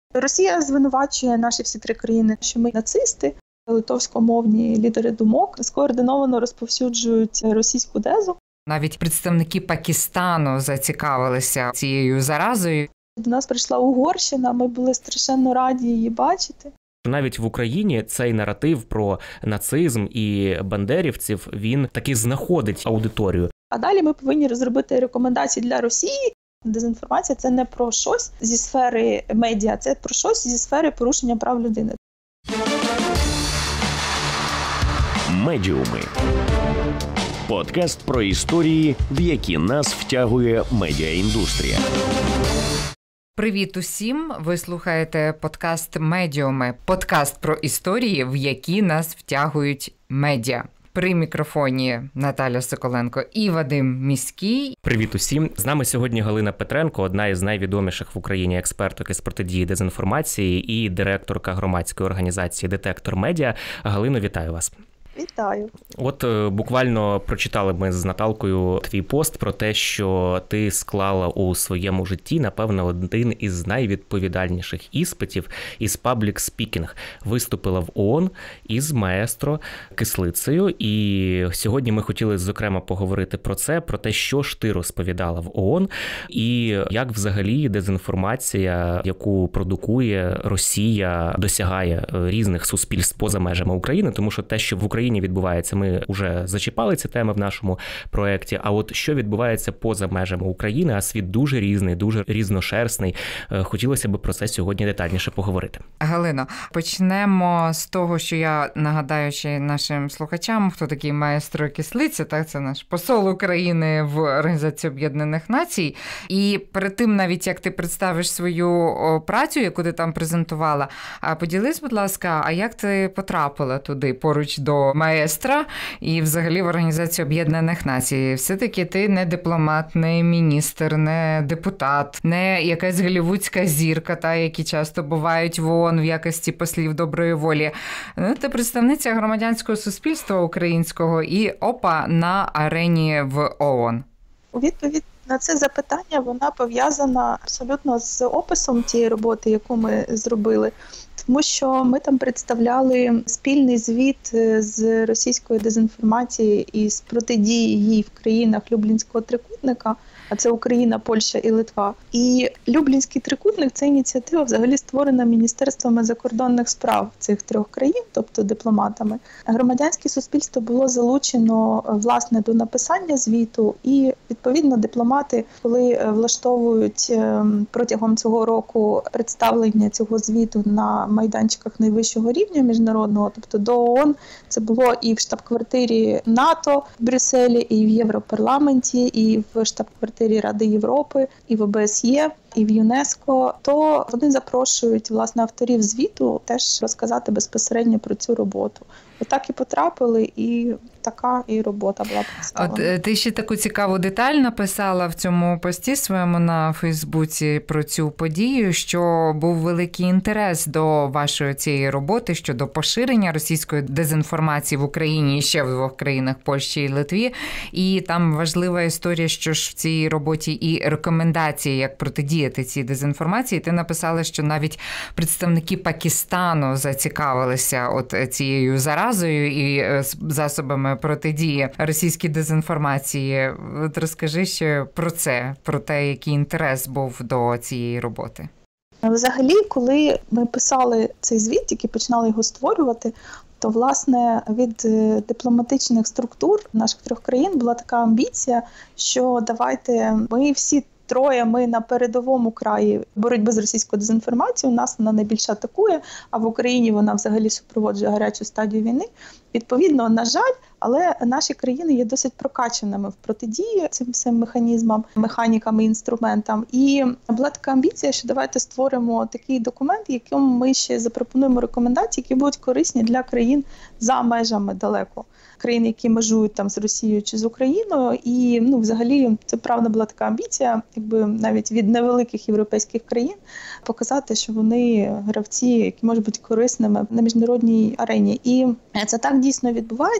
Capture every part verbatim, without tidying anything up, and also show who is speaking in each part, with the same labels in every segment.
Speaker 1: Росія звинувачує наші всі три країни, що ми нацисти. Литовськомовні лідери думок скоординовано розповсюджують російську дезу.
Speaker 2: Навіть представники Пакистану зацікавилися цією заразою.
Speaker 1: До нас прийшла Угорщина, ми були страшенно раді її бачити.
Speaker 3: Навіть в Україні цей наратив про нацизм і бандерівців, він таки знаходить аудиторію.
Speaker 1: А далі ми повинні розробити рекомендації для Росії. Дезінформація – це не про щось зі сфери медіа, це про щось зі сфери порушення прав людини.
Speaker 4: Медіуми. Подкаст про історії, в які нас втягує медіаіндустрія.
Speaker 2: Привіт усім! Ви слухаєте подкаст «Медіуми». Подкаст про історії, в які нас втягують медіа. При мікрофоні Наталя Соколенко і Вадим Міський.
Speaker 3: Привіт усім! З нами сьогодні Галина Петренко, одна із найвідоміших в Україні експерток із протидії дезінформації і директорка громадської організації «Детектор Медіа». Галино, вітаю вас!
Speaker 1: Вітаю.
Speaker 3: От буквально прочитали ми з Наталкою твій пост про те, що ти склала у своєму житті, напевно, один із найвідповідальніших іспитів із паблік спікінг. Виступила в ООН із маестро Кислицею. І сьогодні ми хотіли, зокрема, поговорити про це, про те, що ж ти розповідала в ООН і як взагалі дезінформація, яку продукує Росія, досягає різних суспільств поза межами України, тому що те, що в Україні відбувається, ми вже зачіпали ці теми в нашому проєкті, а от що відбувається поза межами України, а світ дуже різний, дуже різношерстний. Хотілося б про це сьогодні детальніше поговорити.
Speaker 2: Галино, почнемо з того, що я нагадаю ще нашим слухачам, хто такий маестро Кислиця, так, це наш посол України в Організації Об'єднаних Націй. І перед тим, навіть як ти представиш свою працю, яку ти там презентувала, поділись, будь ласка, а як ти потрапила туди, поруч до маестра і взагалі в Організацію Об'єднаних Націй? Все-таки ти не дипломат, не міністр, не депутат, не якась голлівудська зірка, та, які часто бувають в ООН в якості послів доброї волі. Ти представниця громадянського суспільства українського і опа на арені в ООН.
Speaker 1: У відповідь на це запитання вона пов'язана абсолютно з описом тієї роботи, яку ми зробили. Тому що ми там представляли спільний звіт з російської дезінформації і з протидії їй в країнах Люблінського трикутника, а це Україна, Польща і Литва. І Люблінський трикутник – це ініціатива взагалі створена Міністерствами закордонних справ цих трьох країн, тобто дипломатами. Громадянське суспільство було залучено, власне, до написання звіту, і, відповідно, дипломати, коли влаштовують протягом цього року представлення цього звіту на майданчиках найвищого рівня міжнародного, тобто до ООН, це було і в штаб-квартирі НАТО в Брюсселі, і в Європарламенті, і в штаб-квартирі Ради Європи, і в О Б С Є, і в ЮНЕСКО, то вони запрошують, власне, авторів звіту теж розказати безпосередньо про цю роботу. Отак і потрапили, і така і робота була представлена.
Speaker 2: От ти ще таку цікаву деталь написала в цьому пості своєму на Фейсбуці про цю подію, що був великий інтерес до вашої цієї роботи щодо поширення російської дезінформації в Україні і ще в двох країнах – Польщі і Литві. І там важлива історія, що ж в цій роботі і рекомендації, як протидіяти цій дезінформації. Ти написала, що навіть представники Пакистану зацікавилися от цією заразою і засобами протидії російській дезінформації. От розкажи ще про це, про те, який інтерес був до цієї роботи.
Speaker 1: Взагалі, коли ми писали цей звіт, тільки починали його створювати, то, власне, від дипломатичних структур наших трьох країн була така амбіція, що давайте ми всі троє, ми на передовому краї боротьби з російською дезінформацією, нас вона найбільше атакує, а в Україні вона взагалі супроводжує гарячу стадію війни. Відповідно, на жаль, але наші країни є досить прокачаними в протидії цим всім механізмам, механікам і інструментам. І була така амбіція, що давайте створимо такий документ, яким ми ще запропонуємо рекомендації, які будуть корисні для країн за межами далеко. Країн, які межують там з Росією чи з Україною. І, ну, взагалі, це правда була така амбіція, якби навіть від невеликих європейських країн показати, що вони гравці, які можуть бути корисними на міжнародній арені. І це так дійсно відбувається. Відбувається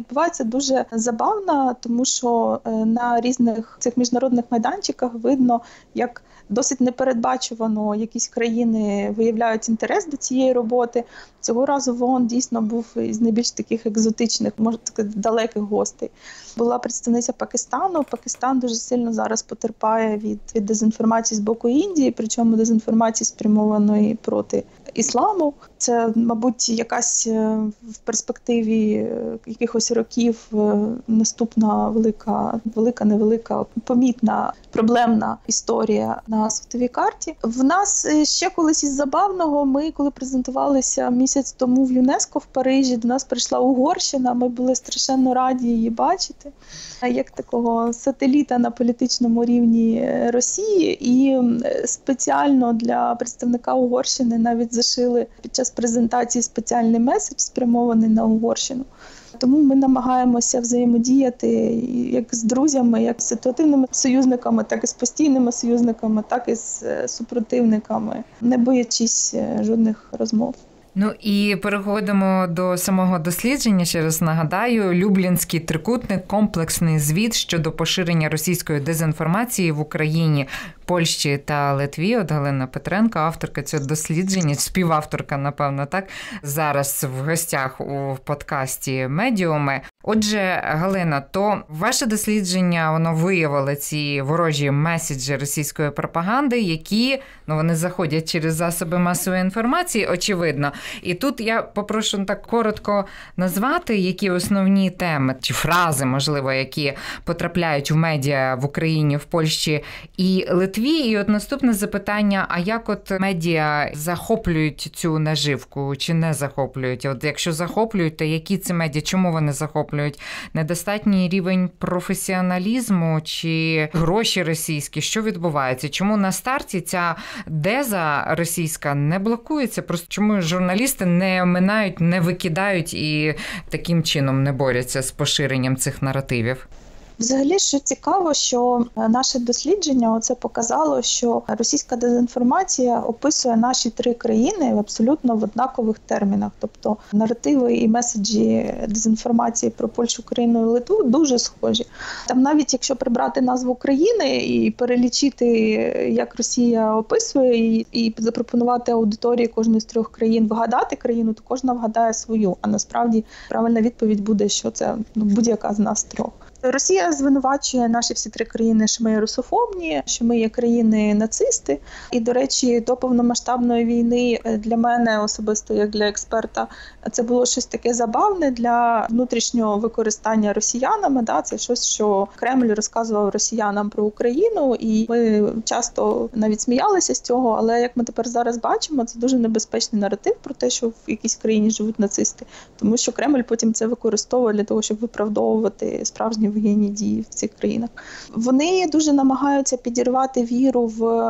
Speaker 1: відбувається дуже забавна, тому що на різних цих міжнародних майданчиках видно, як досить непередбачувано якісь країни виявляють інтерес до цієї роботи. Цього разу в ООН дійсно був із найбільш таких екзотичних, може таких далеких гостей. Була представниця Пакистану. Пакистан дуже сильно зараз потерпає від, від дезінформації з боку Індії, причому дезінформації спрямованої проти ісламу. Це, мабуть, якась в перспективі якихось років наступна велика, велика, невелика, помітна, проблемна історія на світовій карті. В нас ще колись із забавного, ми коли презентувалися місяць тому в ЮНЕСКО в Парижі, до нас прийшла Угорщина, ми були страшенно раді її бачити, як такого сателіта на політичному рівні Росії, і спеціально для представника Угорщини навіть зашили під час презентації спеціальний меседж, спрямований на Угорщину. Тому ми намагаємося взаємодіяти як з друзями, як з ситуативними союзниками, так і з постійними союзниками, так і з супротивниками, не боячись жодних розмов.
Speaker 2: Ну і переходимо до самого дослідження. Ще раз нагадаю, Люблінський трикутник – комплексний звіт щодо поширення російської дезінформації в Україні, Польщі та Литві. От Галина Петренко, авторка цього дослідження, співавторка, напевно, так, зараз в гостях у подкасті «Медіуми». Отже, Галина, то ваше дослідження, воно виявило ці ворожі меседжі російської пропаганди, які, ну, вони заходять через засоби масової інформації, очевидно. І тут я попрошу так коротко назвати, які основні теми чи фрази, можливо, які потрапляють в медіа в Україні, в Польщі і Литві. І от наступне запитання, а як от медіа захоплюють цю наживку чи не захоплюють? От якщо захоплюють, то які ці медіа, чому вони захоплюють? Недостатній рівень професіоналізму чи гроші російські? Що відбувається? Чому на старті ця деза російська не блокується? Просто чому журналісти не оминають, не викидають і таким чином не борються з поширенням цих наративів?
Speaker 1: Взагалі, що цікаво, що наше дослідження оце показало, що російська дезінформація описує наші три країни абсолютно в однакових термінах. Тобто наративи і меседжі дезінформації про Польщу, Україну і Литву дуже схожі. Там навіть якщо прибрати назву країни і перелічити, як Росія описує, і, і запропонувати аудиторії кожної з трьох країн вгадати країну, то кожна вгадає свою. А насправді правильна відповідь буде, що це ну, будь-яка з нас трьох. Росія звинувачує наші всі три країни, що ми є русофобні, що ми є країни-нацисти. І, до речі, до повномасштабної війни для мене особисто, як для експерта, це було щось таке забавне для внутрішнього використання росіянами. Да? Це щось, що Кремль розказував росіянам про Україну, і ми часто навіть сміялися з цього, але як ми тепер зараз бачимо, це дуже небезпечний наратив про те, що в якійсь країні живуть нацисти. Тому що Кремль потім це використовує для того, щоб виправдовувати справжні воєнні дії в цих країнах. Вони дуже намагаються підірвати віру в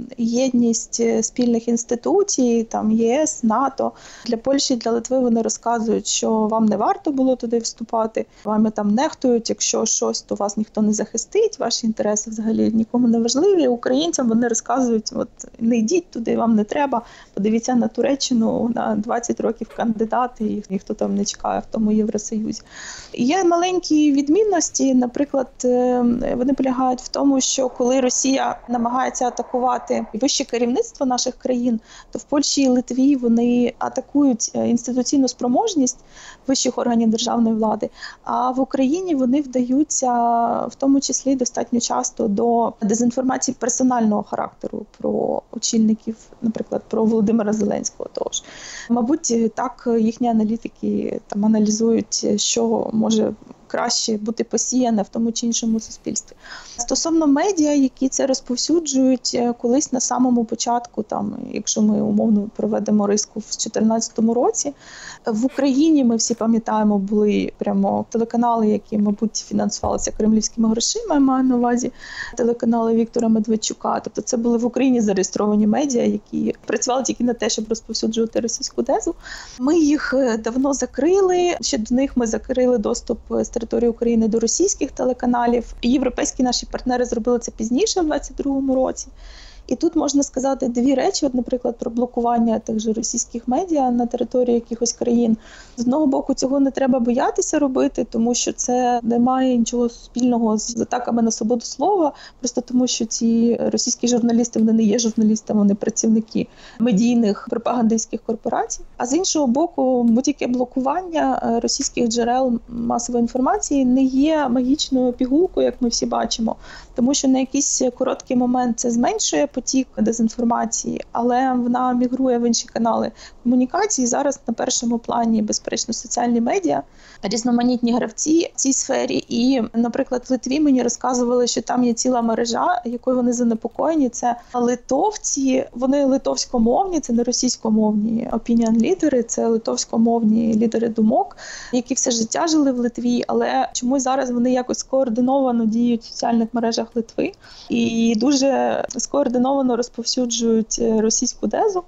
Speaker 1: єдність спільних інституцій, там ЄС, НАТО. Для Польщі, для Литви вони розказують, що вам не варто було туди вступати, вами там нехтують, якщо щось, то вас ніхто не захистить, ваші інтереси взагалі нікому не важливі. Українцям вони розказують, от не йдіть туди, вам не треба, подивіться на Туреччину, на двадцять років кандидати, їх ніхто там не чекає в тому Євросоюзі. Є маленькі відмінності. Наприклад, вони полягають в тому, що коли Росія намагається атакувати вище керівництво наших країн, то в Польщі і Литві вони атакують інституційну спроможність вищих органів державної влади, а в Україні вони вдаються в тому числі достатньо часто до дезінформації персонального характеру про очільників, наприклад, про Володимира Зеленського. Тож, мабуть, так їхні аналітики там аналізують, що може краще бути посіяне в тому чи іншому суспільстві. Стосовно медіа, які це розповсюджують, колись на самому початку, там, якщо ми умовно проведемо риску в дві тисячі чотирнадцятому році, в Україні, ми всі пам'ятаємо, були прямо телеканали, які, мабуть, фінансувалися кремлівськими грошима, я маю на увазі телеканали Віктора Медведчука. Тобто це були в Україні зареєстровані медіа, які працювали тільки на те, щоб розповсюджувати російську дезу. Ми їх давно закрили, ще до них ми закрили доступ з території України до російських телеканалів. Європейські наші партнери зробили це пізніше, в двадцять другому році. І тут можна сказати дві речі, от, наприклад, про блокування тих же російських медіа на території якихось країн. З одного боку, цього не треба боятися робити, тому що це не має нічого спільного з атаками на свободу слова, просто тому що ці російські журналісти, вони не є журналістами, вони працівники медійних пропагандистських корпорацій. А з іншого боку, будь-яке блокування російських джерел масової інформації не є магічною пігулкою, як ми всі бачимо, тому що на якийсь короткий момент це зменшує потік дезінформації, але вона мігрує в інші канали комунікації. Зараз на першому плані, безперечно, соціальні медіа, різноманітні гравці в цій сфері. І, наприклад, в Литві мені розказували, що там є ціла мережа, якою вони занепокоєні. Це литовці, вони литовськомовні, це не російськомовні опініон-лідери, це литовськомовні лідери думок, які все життя жили в Литві, але чомусь зараз вони якось скоординовано діють в соціальних мережах Литви і дуже скоординовано розповсюджують російську дезу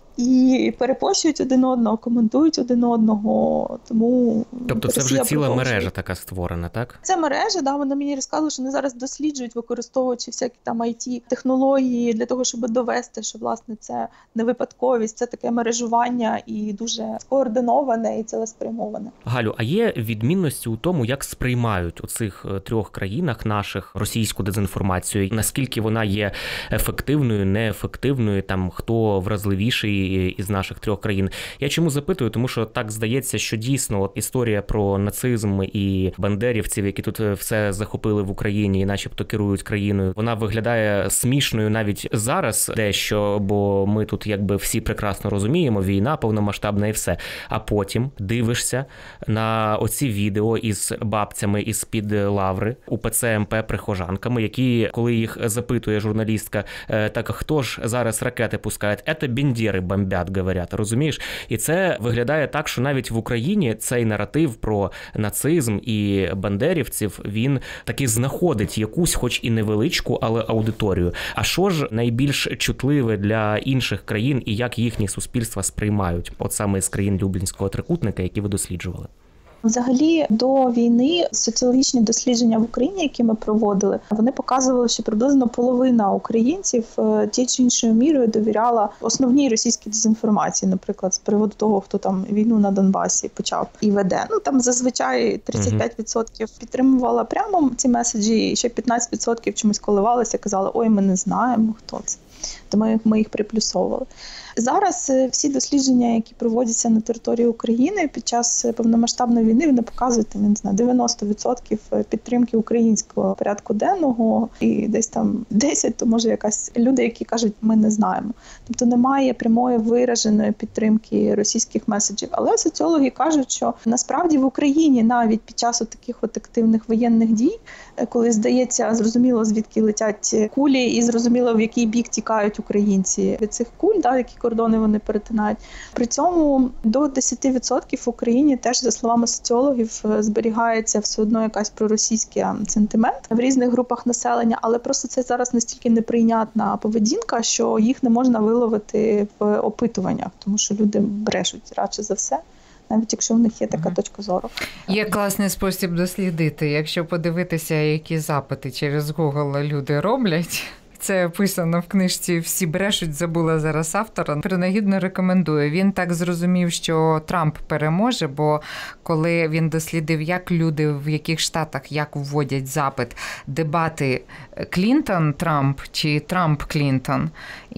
Speaker 1: і перепощують один одного, коментують один одного. Тому
Speaker 3: тобто це вже ціла мережа така створена, так?
Speaker 1: Це мережа, да, вони мені розказували, що вони зараз досліджують, використовуючи всякі там ай ті-технології для того, щоб довести, що, власне, це не випадковість, це таке мережування і дуже скоординоване і цілеспрямоване.
Speaker 3: Галю, а є відмінності у тому, як сприймають у цих трьох країнах наших російську дезінформацію? Наскільки вона є ефективною, неефективною, там, хто вразливіший із наших трьох країн? Я чому запитую? Тому що так здається, що дійсно от історія про нацизм і бандерівців, які тут все захопили в Україні і начебто керують країною, вона виглядає смішною навіть зараз дещо, бо ми тут якби всі прекрасно розуміємо, війна повномасштабна і все. А потім дивишся на оці відео із бабцями із-під лаври, УПЦ МП прихожанками, які, коли їх запитує журналістка, так, хто ж зараз ракети пускає? Це бендери бомбят, говорять, розумієш? І це виглядає так, що навіть в Україні цей наратив про нацизм і бандерівців, він таки знаходить якусь, хоч і невеличку, але аудиторію. А що ж найбільш чутливе для інших країн і як їхні суспільства сприймають? От саме з країн Люблінського трикутника, які ви досліджували.
Speaker 1: Взагалі, до війни соціологічні дослідження в Україні, які ми проводили, вони показували, що приблизно половина українців тією чи іншою мірою довіряла основній російській дезінформації, наприклад, з приводу того, хто там війну на Донбасі почав і веде. Ну, там зазвичай тридцять п'ять відсотків підтримувала прямо ці меседжі, і ще п'ятнадцять відсотків чомусь коливалися, казали, ой, ми не знаємо, хто це. Тому ми їх приплюсовували. Зараз всі дослідження, які проводяться на території України під час повномасштабної війни, вони показують, я не знаю, дев'яносто відсотків підтримки українського порядку денного і десь там десять, то може якась люди, які кажуть, ми не знаємо. Тобто немає прямої вираженої підтримки російських меседжів. Але соціологи кажуть, що насправді в Україні навіть під час таких от активних воєнних дій, коли здається, зрозуміло, звідки летять кулі і зрозуміло, в який бік тікають українці від цих куль, да, які кордони вони перетинають. При цьому до десять відсотків в Україні теж, за словами соціологів, зберігається все одно якась проросійський сентимент в різних групах населення, але просто це зараз настільки неприйнятна поведінка, що їх не можна виловити в опитуваннях, тому що люди брешуть радше за все. Навіть якщо в них є така точка зору.
Speaker 2: Є класний спосіб дослідити. Якщо подивитися, які запити через Google люди роблять, це описано в книжці «Всі брешуть», забула зараз автора. Принагідно рекомендую. Він так зрозумів, що Трамп переможе, бо коли він дослідив, як люди в яких штатах, як вводять запит, дебати Клінтон-Трамп чи Трамп-Клінтон,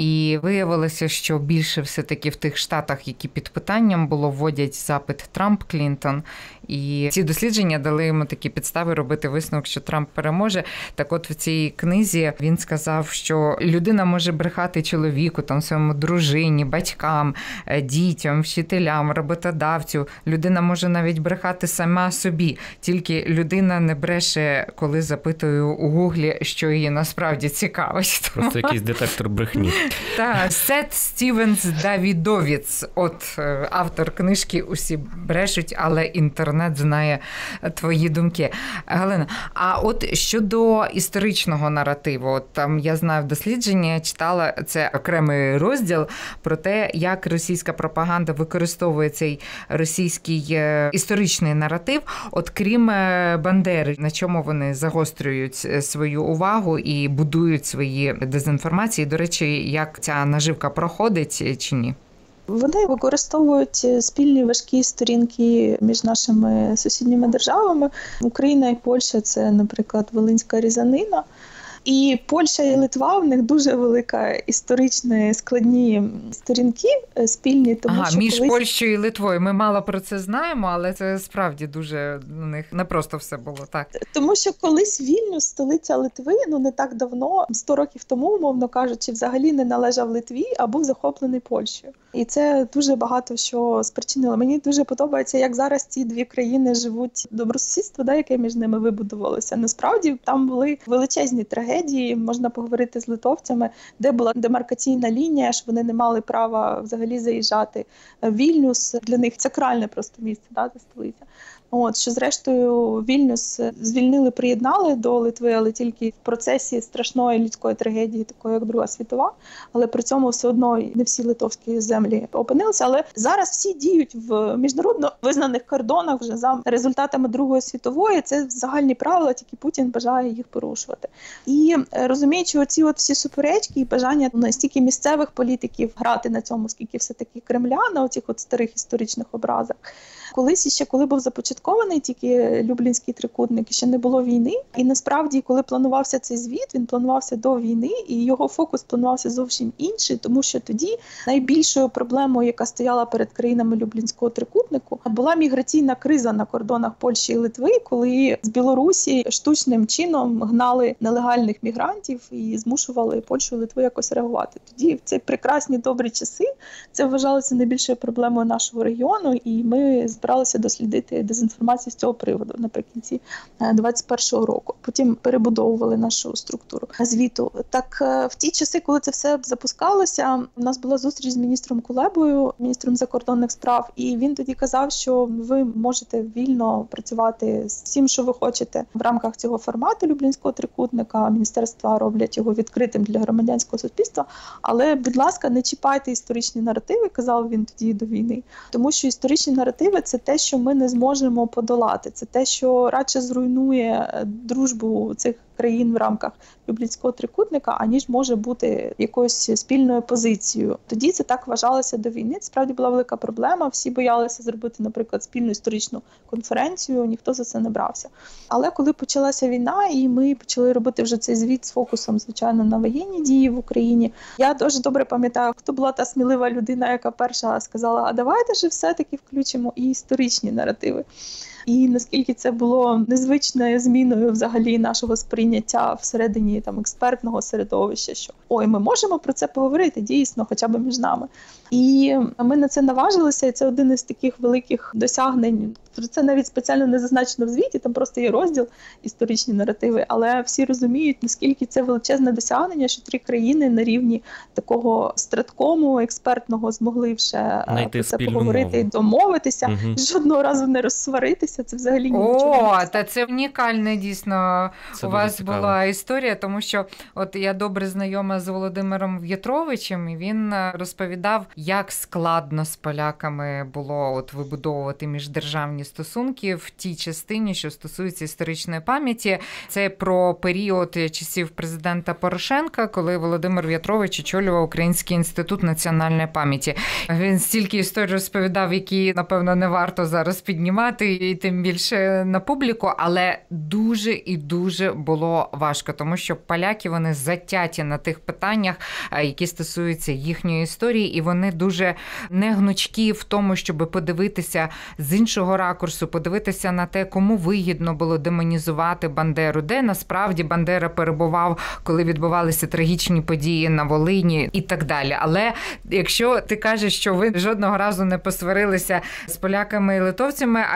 Speaker 2: і виявилося, що більше все-таки в тих штатах, які під питанням було, вводять запит Трамп-Клінтон. І ці дослідження дали йому такі підстави робити висновок, що Трамп переможе. Так от в цій книзі він сказав, що людина може брехати чоловіку, там, своєму дружині, батькам, дітям, вчителям, роботодавцю. Людина може навіть брехати сама собі. Тільки людина не бреше, коли запитує у Гуглі, що її насправді цікавить.
Speaker 3: Просто якийсь детектор брехні.
Speaker 2: Так, Сет Стівенс Давідовіц, от автор книжки «Усі брешуть, але інтернет знає твої думки». Галина, а от щодо історичного наративу, от там я знаю, в дослідженні я читала, це окремий розділ про те, як російська пропаганда використовує цей російський історичний наратив, от крім Бандери, на чому вони загострюють свою увагу і будують свої дезінформації. До речі, як ця наживка проходить чи ні?
Speaker 1: Вони використовують спільні важкі сторінки між нашими сусідніми державами. Україна і Польща – це, наприклад, Волинська різанина. І Польща і Литва, в них дуже велика історичні складні сторінки спільні. Тому
Speaker 2: ага,
Speaker 1: що
Speaker 2: між
Speaker 1: колись...
Speaker 2: Польщею і Литвою. Ми мало про це знаємо, але це справді дуже у них не просто все було, так.
Speaker 1: Тому що колись Вільнюс, столиця Литви, ну не так давно, сто років тому, умовно кажучи, взагалі не належав Литві, а був захоплений Польщею. І це дуже багато що спричинило. Мені дуже подобається, як зараз ці дві країни живуть добросусідство, да, яке між ними вибудувалося. Насправді там були величезні трагедії, можна поговорити з литовцями, де була демаркаційна лінія, що вони не мали права взагалі заїжджати. Вільнюс для них сакральне просто місце, да, це столиця. От, що зрештою Вільнюс звільнили, приєднали до Литви, але тільки в процесі страшної людської трагедії, такої як Друга світова, але при цьому все одно не всі литовські землі опинилися. Але зараз всі діють в міжнародно визнаних кордонах вже за результатами Другої світової. Це загальні правила, тільки Путін бажає їх порушувати. І розуміючи оці от всі суперечки і бажання настільки місцевих політиків грати на цьому, скільки все-таки Кремля, на оцих от старих історичних образах. Колись ще, коли був започаткований тільки Люблінський трикутник, ще не було війни. І насправді, коли планувався цей звіт, він планувався до війни, і його фокус планувався зовсім інший, тому що тоді найбільшою проблемою, яка стояла перед країнами Люблінського трикутнику, була міграційна криза на кордонах Польщі і Литви, коли з Білорусі штучним чином гнали нелегальних мігрантів і змушували Польщу і Литву якось реагувати. Тоді в ці прекрасні добрі часи це вважалося найбільшою проблемою нашого регіону, і ми збиралися дослідити дезінформацію з цього приводу наприкінці двадцять першого року. Потім перебудовували нашу структуру звіту. Так, в ті часи, коли це все запускалося, у нас була зустріч з міністром Кулебою, міністром закордонних справ, і він тоді казав, що ви можете вільно працювати з всім, що ви хочете в рамках цього формату Люблінського трикутника. Міністерства роблять його відкритим для громадянського суспільства, але, будь ласка, не чіпайте історичні наративи, казав він тоді до війни, тому що історичні наративи – це те, що ми не зможемо подолати. Це те, що радше зруйнує дружбу цих країн в рамках Люблінського трикутника, аніж може бути якоюсь спільною позицією. Тоді це так вважалося до війни. Це справді була велика проблема. Всі боялися зробити, наприклад, спільну історичну конференцію, ніхто за це не брався. Але коли почалася війна, і ми почали робити вже цей звіт з фокусом, звичайно, на воєнні дії в Україні, я дуже добре пам'ятаю, хто була та смілива людина, яка перша сказала, а давайте ж все-таки включимо і історичні наративи. І наскільки це було незвичною зміною взагалі нашого сприйняття всередині там експертного середовища, що ой, ми можемо про це поговорити дійсно, хоча б між нами. І ми на це наважилися, і це один із таких великих досягнень. Про це навіть спеціально не зазначено в звіті, там просто є розділ історичні наративи, але всі розуміють, наскільки це величезне досягнення, що три країни на рівні такого страткому експертного змогли вже
Speaker 3: знайти
Speaker 1: про це поговорити
Speaker 3: мову.
Speaker 1: І домовитися,
Speaker 3: угу.
Speaker 1: Жодного разу не розсваритися, це взагалі
Speaker 2: нічого. О, та це унікальна дійсно
Speaker 3: це
Speaker 2: у вас
Speaker 3: цікаво.
Speaker 2: Була історія, тому що от я добре знайома з Володимиром В'ятровичем, і він розповідав, як складно з поляками було от вибудовувати міждержавні стосунки в тій частині, що стосується історичної пам'яті. Це про період часів президента Порошенка, коли Володимир В'ятрович очолював Український інститут національної пам'яті. Він стільки історій розповідав, які, напевно, не варто зараз піднімати, і тим більше на публіку, але дуже і дуже було важко, тому що поляки, вони затяті на тих питаннях, які стосуються їхньої історії, і вони дуже негнучкі в тому, щоб подивитися з іншого ракурсу, подивитися на те, кому вигідно було демонізувати Бандеру, де насправді Бандера перебував, коли відбувалися трагічні події на Волині і так далі. Але якщо ти кажеш, що ви жодного разу не посварилися з поляками і литовцями, а відповідно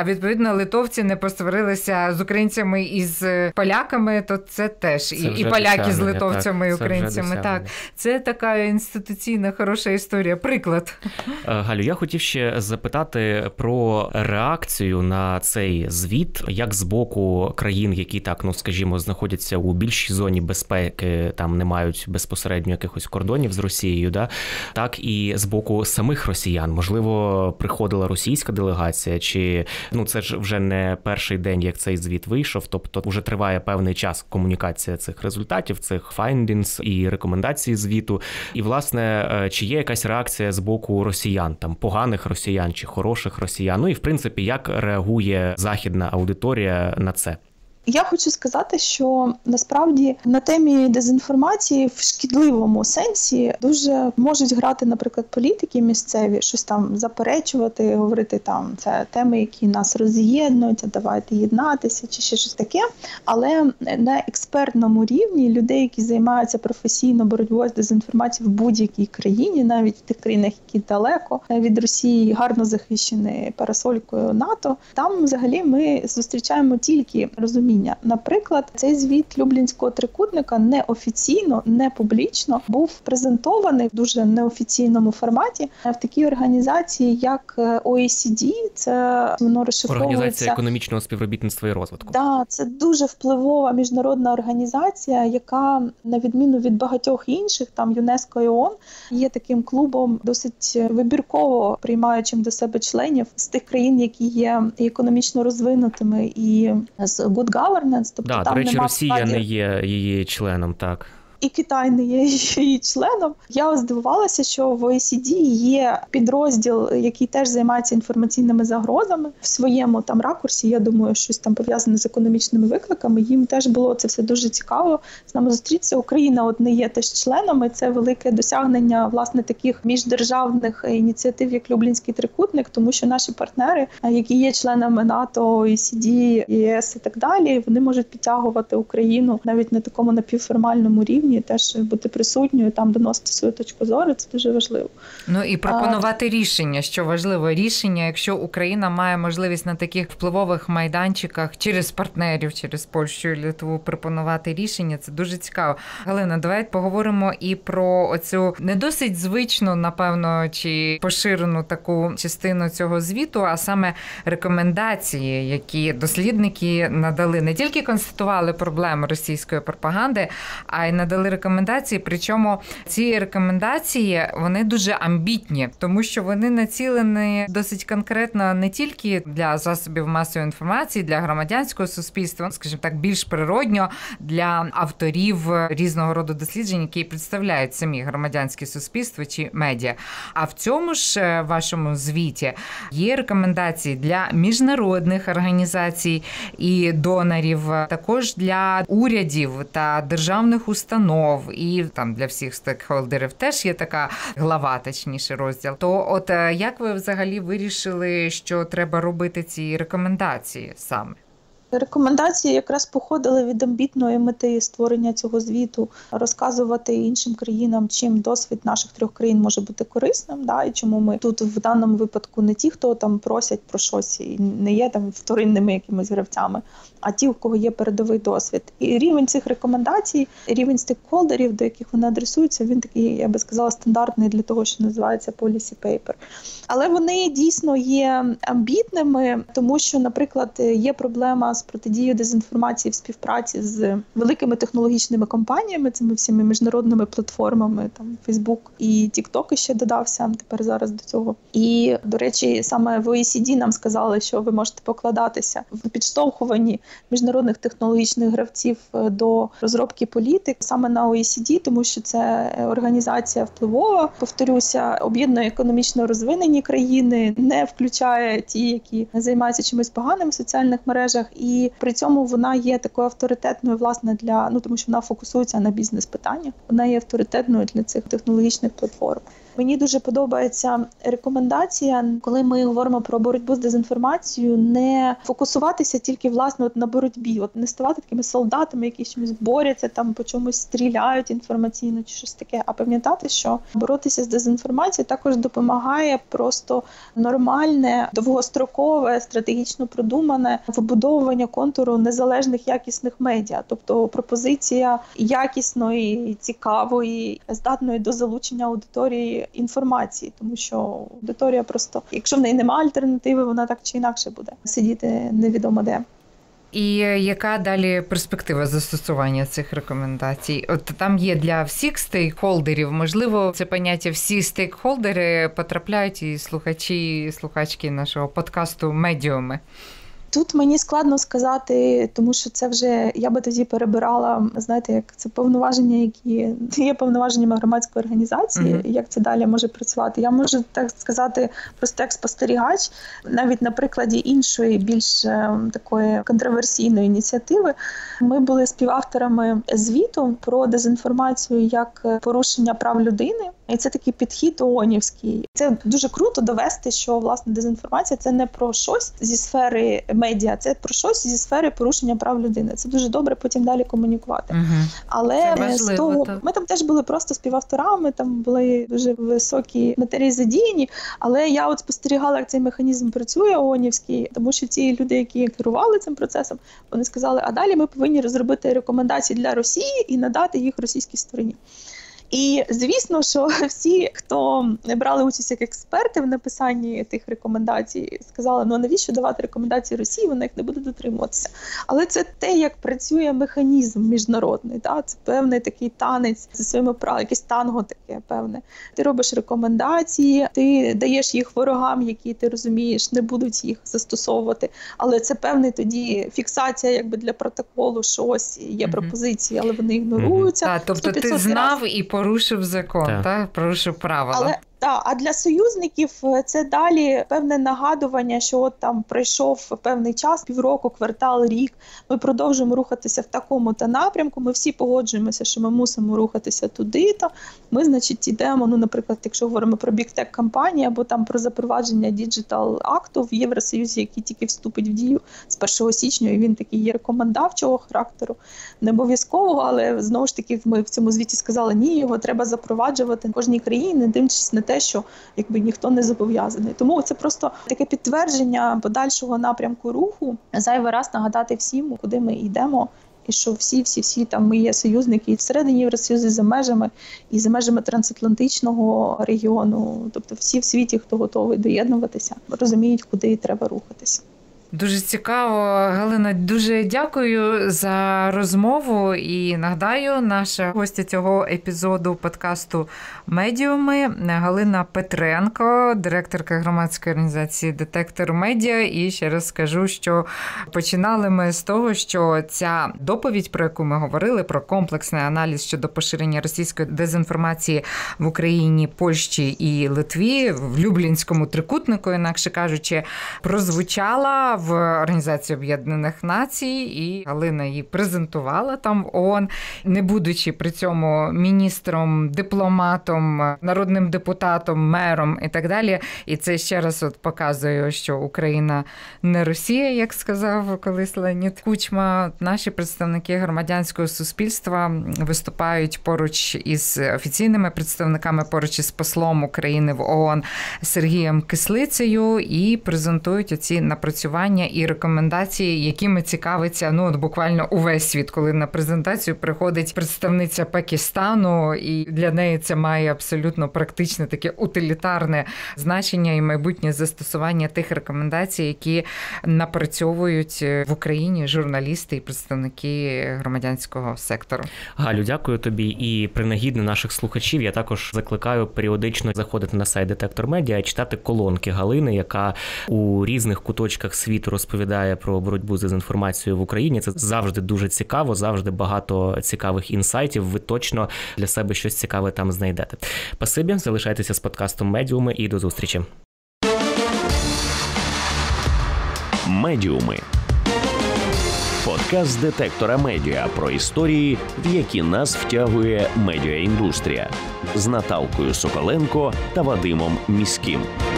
Speaker 2: Україна, литовці не посварилися з українцями і з поляками, то це теж це і, і поляки з литовцями, так, і українцями. Так, це така інституційна хороша історія. Приклад.
Speaker 3: Галю, я хотів ще запитати про реакцію на цей звіт, як з боку країн, які так, ну скажімо, знаходяться у більшій зоні безпеки, там не мають безпосередньо якихось кордонів з Росією, да, так і з боку самих росіян. Можливо, приходила російська делегація, чи ну це ж вже не перший день, як цей звіт вийшов, тобто вже триває певний час комунікація цих результатів, цих findings і рекомендацій звіту. І, власне, чи є якась реакція з боку росіян, там поганих росіян чи хороших росіян? Ну і, в принципі, як реагує західна аудиторія на це?
Speaker 1: Я хочу сказати, що насправді на темі дезінформації в шкідливому сенсі дуже можуть грати, наприклад, політики місцеві, щось там заперечувати, говорити там, це теми, які нас роз'єднують, давайте єднатися чи ще щось таке. Але на експертному рівні людей, які займаються професійно боротьбою з дезінформацією в будь-якій країні, навіть в тих країнах, які далеко від Росії, гарно захищені парасолькою НАТО, там взагалі ми зустрічаємо тільки розуміння. Наприклад, цей звіт Люблінського трикутника неофіційно, не публічно був презентований в дуже неофіційному форматі в такій організації, як о і сі ді. Це воно розшифровується...
Speaker 3: Організація економічного співробітництва і розвитку.
Speaker 1: Да, це дуже впливова міжнародна організація, яка, на відміну від багатьох інших, там ЮНЕСКО і ООН, є таким клубом досить вибірково приймаючим до себе членів з тих країн, які є економічно розвинутими і з good governance, тобто
Speaker 3: да,
Speaker 1: там
Speaker 3: до речі,
Speaker 1: нема
Speaker 3: Росія
Speaker 1: складів.
Speaker 3: Не є її членом, так.
Speaker 1: І Китай не є її членом. Я здивувалася, що в о і сі ді є підрозділ, який теж займається інформаційними загрозами. В своєму там ракурсі, я думаю, щось там пов'язане з економічними викликами. Їм теж було це все дуже цікаво з нами зустрітися. Україна от не є теж членом, і це велике досягнення, власне, таких міждержавних ініціатив, як Люблінський трикутник, тому що наші партнери, які є членами НАТО, о і сі ді, ЄС і так далі, вони можуть підтягувати Україну навіть на такому напівформальному рівні, теж бути присутньою, там доносити свою точку зору, це дуже важливо.
Speaker 2: Ну і пропонувати а... рішення, що важливо. Рішення, якщо Україна має можливість на таких впливових майданчиках через партнерів, через Польщу і Литву пропонувати рішення, це дуже цікаво. Галина, давайте поговоримо і про оцю не досить звичну, напевно, чи поширену таку частину цього звіту, а саме рекомендації, які дослідники надали. Не тільки констатували проблеми російської пропаганди, а й надали рекомендації, причому ці рекомендації, вони дуже амбітні, тому що вони націлені досить конкретно не тільки для засобів масової інформації, для громадянського суспільства, скажімо так, більш природньо для авторів різного роду досліджень, які представляють самі громадянське суспільство чи медіа. А в цьому ж вашому звіті є рекомендації для міжнародних організацій і донорів, також для урядів та державних установ, і там для всіх стейкхолдерів теж є така глава, точніше розділ. То от як ви взагалі вирішили, що треба робити ці рекомендації саме?
Speaker 1: Рекомендації якраз походили від амбітної мети створення цього звіту, розказувати іншим країнам, чим досвід наших трьох країн може бути корисним, да, і чому ми тут в даному випадку не ті, хто там просять про щось і не є там вторинними якимись гравцями, а ті, у кого є передовий досвід. І рівень цих рекомендацій, рівень стейкхолдерів, до яких вони адресуються, він такий, я би сказала, стандартний для того, що називається policy paper. Але вони дійсно є амбітними, тому що, наприклад, є проблема з протидією дезінформації в співпраці з великими технологічними компаніями, цими всіми міжнародними платформами, там Facebook і TikTok ще додався тепер зараз до цього. І, до речі, саме в о і сі ді нам сказали, що ви можете покладатися в підштовхуванні міжнародних технологічних гравців до розробки політик саме на о і сі ді, тому що це організація впливова, повторюся, об'єднує економічно розвинені країни, не включає ті, які займаються чимось поганим в соціальних мережах, і при цьому вона є такою авторитетною, власне, для, ну тому що вона фокусується на бізнес-питаннях, вона є авторитетною для цих технологічних платформ. Мені дуже подобається рекомендація, коли ми говоримо про боротьбу з дезінформацією, не фокусуватися тільки, власне, от на боротьбі, от не ставати такими солдатами, які чимось борються, там по чомусь стріляють інформаційно чи щось таке, а пам'ятати, що боротися з дезінформацією також допомагає просто нормальне, довгострокове, стратегічно продумане вибудовування контуру незалежних якісних медіа, тобто пропозиція якісної, цікавої, здатної до залучення аудиторії інформації, тому що аудиторія просто, якщо в неї немає альтернативи, вона так чи інакше буде сидіти невідомо де.
Speaker 2: І яка далі перспектива застосування цих рекомендацій? От там є для всіх стейкхолдерів, можливо, це поняття всі стейкхолдери потрапляють і слухачі, і слухачки нашого подкасту «Медіуми».
Speaker 1: Тут мені складно сказати, тому що це вже, я би тоді перебирала, знаєте, як це повноваження, які є повноваженнями громадської організації, uh-huh. як це далі може працювати. Я можу так сказати просто як спостерігач, навіть на прикладі іншої, більш такої контроверсійної ініціативи. Ми були співавторами звіту про дезінформацію як порушення прав людини. І це такий підхід ООНівський. Це дуже круто довести, що, власне, дезінформація – це не про щось зі сфери медіа, це про щось зі сфери порушення прав людини. Це дуже добре потім далі комунікувати. Угу. Але
Speaker 2: важливо,
Speaker 1: з того,
Speaker 2: так.
Speaker 1: ми там теж були просто співавторами, там були дуже високі матерії задіяні, але я от спостерігала, як цей механізм працює ООНівський, тому що ці люди, які керували цим процесом, вони сказали, а далі ми повинні розробити рекомендації для Росії і надати їх російській стороні. І, звісно, що всі, хто брали участь як експерти в написанні тих рекомендацій, сказали, ну навіщо давати рекомендації Росії, вона їх не буде дотримуватися. Але це те, як працює механізм міжнародний, да? Це певний такий танець зі своїми правилами, якесь танго таке певне. Ти робиш рекомендації, ти даєш їх ворогам, які, ти розумієш, не будуть їх застосовувати. Але це певний тоді фіксація якби для протоколу, що ось є mm-hmm. пропозиції, але вони ігноруються.
Speaker 2: Mm-hmm. Так, тобто ти знав раз... і порушив закон, так, так? Порушив правила.
Speaker 1: Але, так, а для союзників це далі певне нагадування, що от там пройшов певний час, півроку, квартал, рік, ми продовжуємо рухатися в такому-то напрямку, ми всі погоджуємося, що ми мусимо рухатися туди-то, ми, значить, йдемо, ну, наприклад, якщо говоримо про бігтек-кампанії, або там про запровадження діджитал-акту в Євросоюзі, який тільки вступить в дію з першого січня, і він такий є рекомендавчого характеру, не обов'язкового, але знову ж таки ми в цьому звіті сказали, ні, його треба запроваджувати в кожній країні, не дивлячись на те, що якби ніхто не зобов'язаний. Тому це просто таке підтвердження подальшого напрямку руху. Зайвий раз нагадати всім, куди ми йдемо, і що всі-всі-всі там ми є союзники і всередині Євросоюзу, і за межами, і за межами трансатлантичного регіону. Тобто всі в світі, хто готовий доєднуватися, розуміють, куди треба рухатися.
Speaker 2: Дуже цікаво, Галина, дуже дякую за розмову і нагадаю, наша гостя цього епізоду подкасту «Медіуми» Галина Петренко, директорка громадської організації «Детектор Медіа». І ще раз скажу, що починали ми з того, що ця доповідь, про яку ми говорили, про комплексний аналіз щодо поширення російської дезінформації в Україні, Польщі і Литві, в Люблінському трикутнику, інакше кажучи, прозвучала в Організації Об'єднаних Націй, і Галина її презентувала там в ООН, не будучи при цьому міністром, дипломатом, народним депутатом, мером і так далі. І це ще раз от показує, що Україна не Росія, як сказав колись Леонід Кучма. Наші представники громадянського суспільства виступають поруч із офіційними представниками, поруч із послом України в ООН Сергієм Кислицею і презентують оці напрацювання і рекомендації, якими цікавиться, ну, от буквально увесь світ, коли на презентацію приходить представниця Пакистану, і для неї це має абсолютно практичне таке утилітарне значення і майбутнє застосування тих рекомендацій, які напрацьовують в Україні журналісти і представники громадянського сектору.
Speaker 3: Галю, дякую тобі. І принагідно наших слухачів я також закликаю періодично заходити на сайт «Детектор Медіа» і читати колонки Галини, яка у різних куточках світу розповідає про боротьбу з дезінформацією в Україні. Це завжди дуже цікаво, завжди багато цікавих інсайтів. Ви точно для себе щось цікаве там знайдете. Спасибі, залишайтеся з подкастом «Медіуми» і до зустрічі.
Speaker 4: «Медіуми» Подкаст детектора медіа про історії, в які нас втягує медіаіндустрія з Наталкою Соколенко та Вадимом Міським.